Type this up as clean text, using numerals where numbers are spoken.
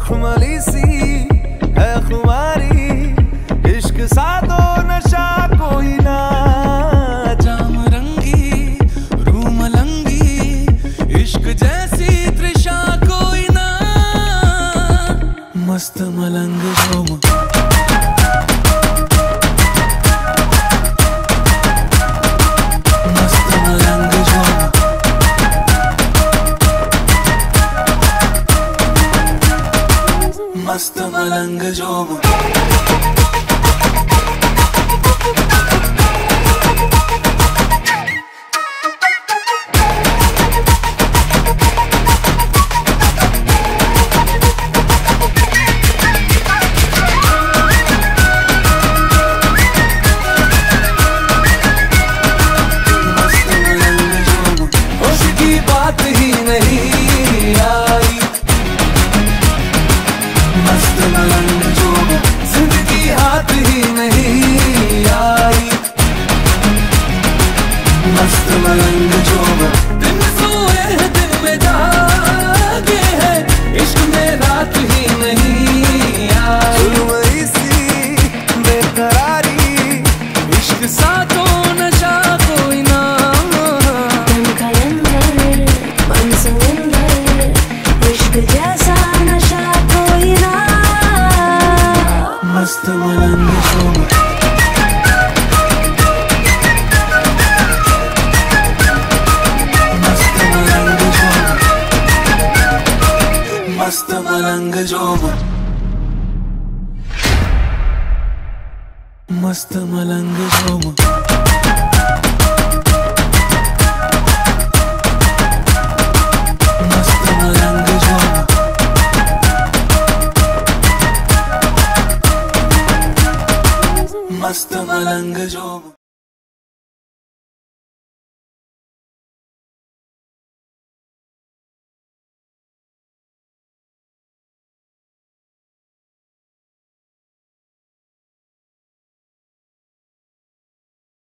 मखमली सी है खुमारी, इश्क सा तो नशा कोई ना। जाम रंगी रूह मलंगी, इश्क जैसी तृषा कोई ना। मस्त मलंग झूम मस्त मलंग झूम। बात ही नहीं आई, मस्त मलंग झूम। जिंदगी हाथ ही नहीं आई, मस्त मलंग झूम। दिन सोए हैं दिन में जागे हैं, इश्क में रात ही नहीं आई। जुल्म सी बेकरारी, इश्क सा तो नशा कोई ना। जैसा नशा कोई ना। मस्त मलंग झूम। मस्त मलंग झूम। मस्त मलंग झूम। मस्त मलंग झूम।